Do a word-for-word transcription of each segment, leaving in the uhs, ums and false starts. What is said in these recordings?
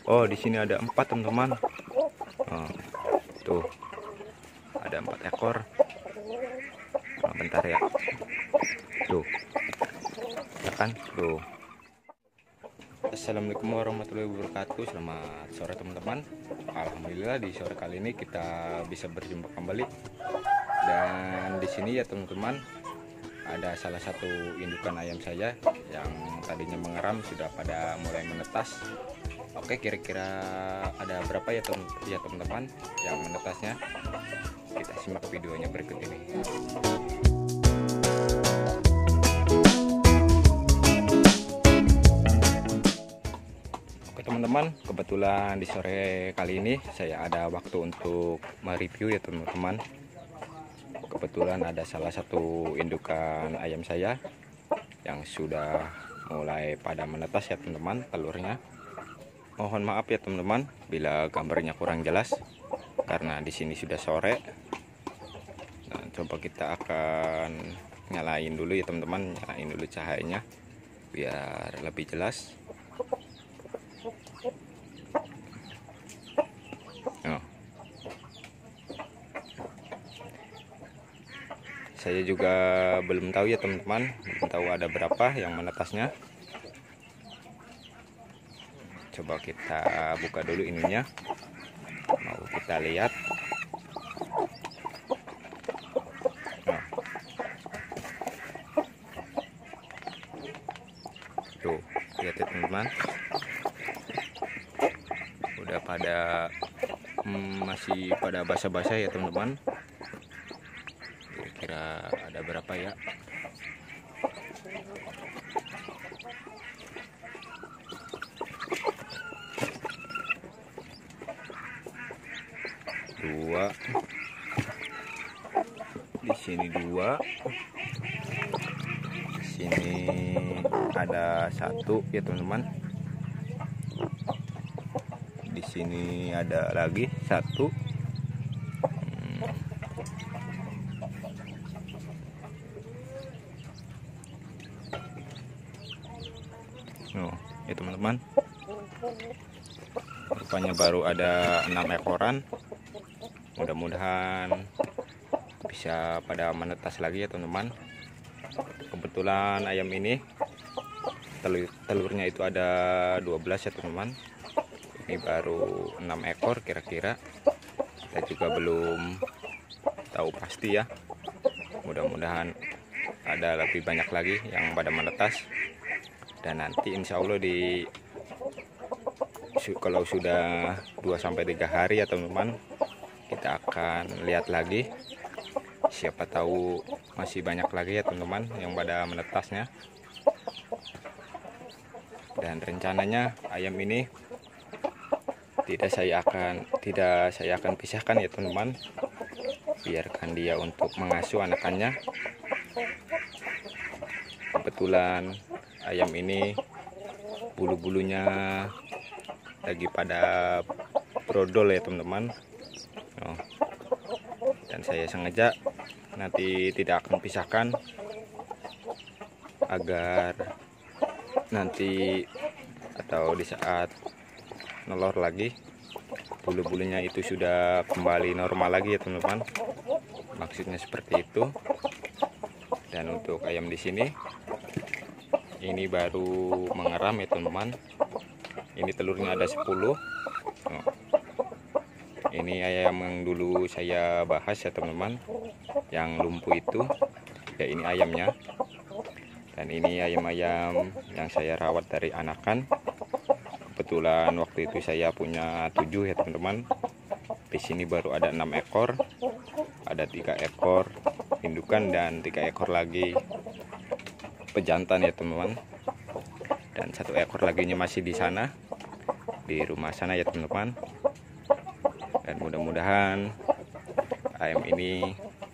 Oh, di sini ada empat teman-teman. Oh, tuh ada empat ekor. Nah, bentar ya. Tuh, ya kan? Tuh. Assalamualaikum warahmatullahi wabarakatuh. Selamat sore teman-teman. Alhamdulillah di sore kali ini kita bisa berjumpa kembali. Dan di sini ya teman-teman, ada salah satu indukan ayam saya yang tadinya mengeram sudah pada mulai menetas. Oke, kira-kira ada berapa ya teman-teman yang menetasnya? Kita simak videonya berikut ini. Oke teman-teman, kebetulan di sore kali ini saya ada waktu untuk mereview ya teman-teman. Kebetulan ada salah satu indukan ayam saya yang sudah mulai pada menetas ya teman-teman telurnya. Mohon maaf ya teman-teman bila gambarnya kurang jelas karena di sini sudah sore. Nah, coba kita akan nyalain dulu ya teman-teman, nyalain dulu cahayanya biar lebih jelas. Oh. Saya juga belum tahu ya teman-teman, belum tahu ada berapa yang menetasnya. Coba kita buka dulu ininya, mau kita lihat. Nah. Tuh, lihat ya teman-teman, udah pada hmm, masih pada basah-basah ya teman-teman. Kira-kira ada berapa ya? Dua, di sini dua, di sini ada satu ya teman-teman, di sini ada lagi satu, hmm. Oh ya teman-teman, rupanya baru ada enam ekoran. Mudah-mudahan bisa pada menetas lagi ya teman-teman. Kebetulan ayam ini telur, telurnya itu ada dua belas ya teman-teman. Ini baru enam ekor kira-kira. Kita juga belum tahu pasti ya. Mudah-mudahan ada lebih banyak lagi yang pada menetas. Dan nanti insya Allah di kalau sudah dua sampai tiga hari ya teman-teman, kita akan lihat lagi, siapa tahu masih banyak lagi ya teman-teman yang pada menetasnya. Dan rencananya ayam ini tidak saya akan tidak saya akan pisahkan ya teman-teman, biarkan dia untuk mengasuh anakannya. Kebetulan ayam ini bulu-bulunya lagi pada brodol ya teman-teman. Oh. Dan saya sengaja nanti tidak akan pisahkan agar nanti atau di saat nelor lagi bulu-bulunya itu sudah kembali normal lagi ya teman-teman. Maksudnya seperti itu. Dan untuk ayam di sini ini baru mengeram ya teman-teman. Ini telurnya ada sepuluh. Oh. Ini ayam yang dulu saya bahas ya teman-teman, yang lumpuh itu ya, ini ayamnya. Dan ini ayam-ayam yang saya rawat dari anakan. Kebetulan waktu itu saya punya tujuh ya teman-teman. Di sini baru ada enam ekor, ada tiga ekor indukan dan tiga ekor lagi pejantan ya teman-teman. Dan satu ekor laginya masih di sana, di rumah sana ya teman-teman. Dan mudah-mudahan ayam ini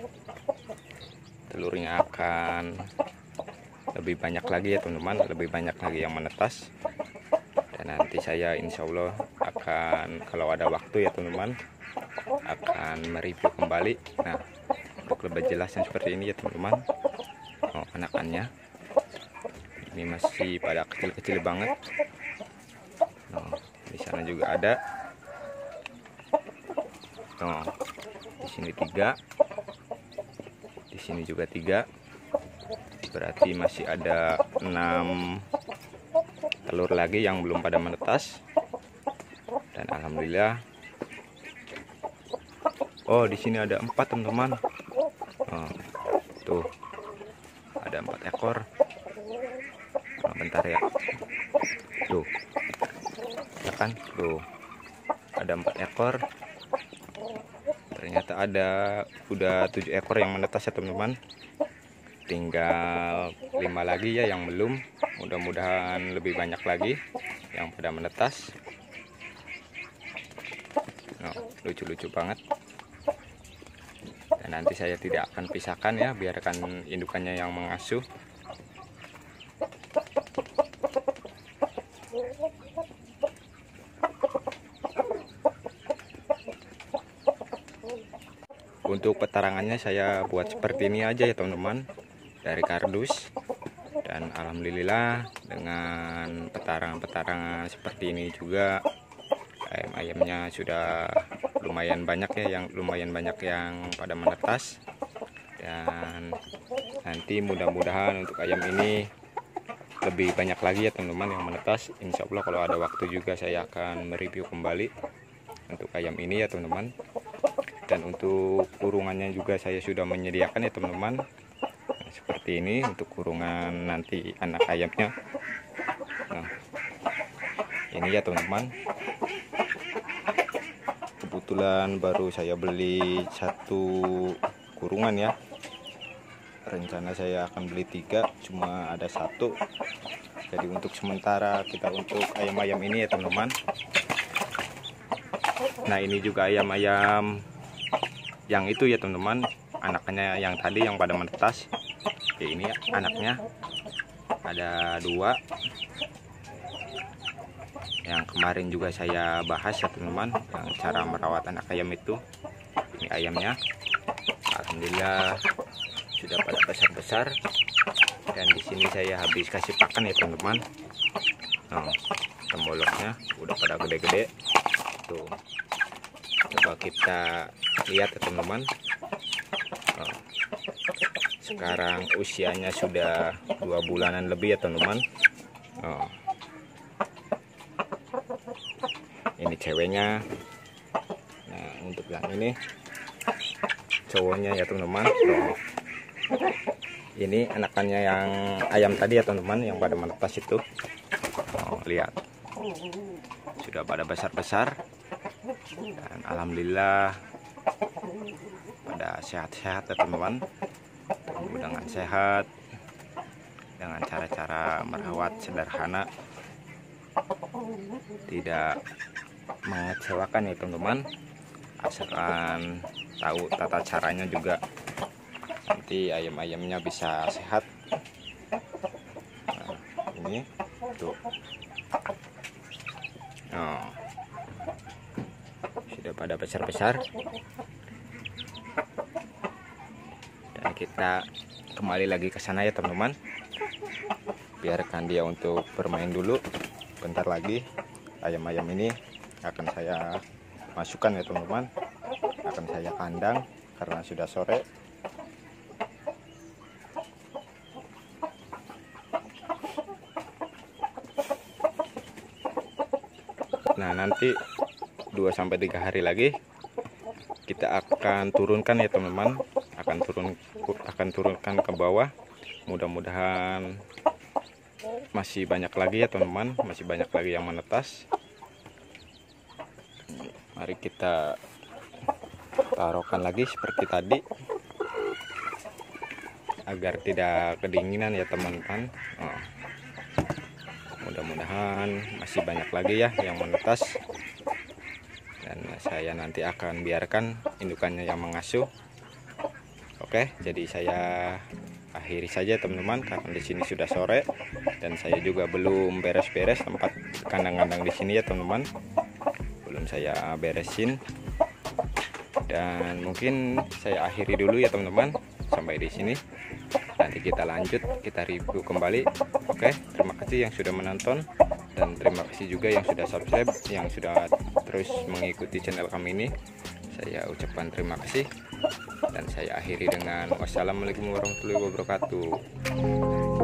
telurnya akan lebih banyak lagi ya teman-teman, lebih banyak lagi yang menetas. Dan nanti saya insya Allah akan, kalau ada waktu ya teman-teman, akan mereview kembali. Nah, untuk lebih jelasnya seperti ini ya teman-teman. Oh, anakannya ini masih pada kecil-kecil banget. Oh, di sana sana juga ada. Oh, di sini tiga, di sini juga tiga, berarti masih ada enam telur lagi yang belum pada menetas. Dan alhamdulillah, oh di sini ada empat teman-teman. Oh, tuh ada empat ekor. Nah, bentar ya, tuh ya kan, tuh ada empat ekor. Ternyata ada udah tujuh ekor yang menetas ya teman-teman. Tinggal lima lagi ya yang belum. Mudah-mudahan lebih banyak lagi yang pada menetas. Oh, lucu-lucu banget. Dan nanti saya tidak akan pisahkan ya, biarkan indukannya yang mengasuh. Untuk petarangannya saya buat seperti ini aja ya teman-teman, dari kardus. Dan alhamdulillah dengan petarangan-petarangan seperti ini juga ayam-ayamnya sudah lumayan banyak ya, yang lumayan banyak yang pada menetas. Dan nanti mudah-mudahan untuk ayam ini lebih banyak lagi ya teman-teman yang menetas. Insya Allah kalau ada waktu juga saya akan mereview kembali untuk ayam ini ya teman-teman. Dan untuk kurungannya juga saya sudah menyediakan ya teman-teman, nah, seperti ini untuk kurungan nanti anak ayamnya. Nah, ini ya teman-teman, kebetulan baru saya beli satu kurungan ya. Rencana saya akan beli tiga, cuma ada satu. Jadi untuk sementara kita untuk ayam-ayam ini ya teman-teman. Nah ini juga ayam-ayam yang itu ya teman-teman, anaknya yang tadi yang pada menetas ya, ini ya anaknya ada dua yang kemarin juga saya bahas ya teman-teman, yang cara merawat anak ayam itu. Ini ayamnya alhamdulillah sudah pada besar-besar, dan di sini saya habis kasih pakan ya teman-teman. Nah, temboloknya udah pada gede-gede tuh. Coba kita lihat ya teman-teman. Oh, sekarang usianya sudah dua bulanan lebih ya teman-teman. Oh, ini ceweknya. Nah untuk yang ini cowoknya ya teman-teman. Oh, ini anakannya yang ayam tadi ya teman-teman, yang pada menetas itu. Oh, lihat sudah pada besar-besar. Dan alhamdulillah pada sehat-sehat ya teman-teman. Dengan sehat, dengan cara-cara merawat sederhana, tidak mengecewakan ya teman-teman. Asalkan tahu tata caranya juga, nanti ayam-ayamnya bisa sehat. Nah, ini tuh. Oh, sudah pada besar-besar. Dan kita kembali lagi ke sana ya teman-teman. Biarkan dia untuk bermain dulu. Bentar lagi ayam-ayam ini akan saya masukkan ya teman-teman. Akan saya kandang karena sudah sore. Nah nanti dua sampai tiga hari lagi kita akan turunkan ya teman-teman, akan turun akan turunkan ke bawah. Mudah-mudahan masih banyak lagi ya teman-teman, masih banyak lagi yang menetas. Mari kita taruhkan lagi seperti tadi agar tidak kedinginan ya teman-teman. Oh, mudah-mudahan masih banyak lagi ya yang menetas, dan saya nanti akan biarkan indukannya yang mengasuh. Oke, jadi saya akhiri saja teman-teman karena di sini sudah sore dan saya juga belum beres-beres tempat kandang-kandang di sini ya teman-teman. Belum saya beresin, dan mungkin saya akhiri dulu ya teman-teman sampai di sini. Nanti kita lanjut, kita review kembali. Oke, terima kasih yang sudah menonton. Dan terima kasih juga yang sudah subscribe, yang sudah terus mengikuti channel kami ini. Saya ucapkan terima kasih, dan saya akhiri dengan wassalamualaikum warahmatullahi wabarakatuh.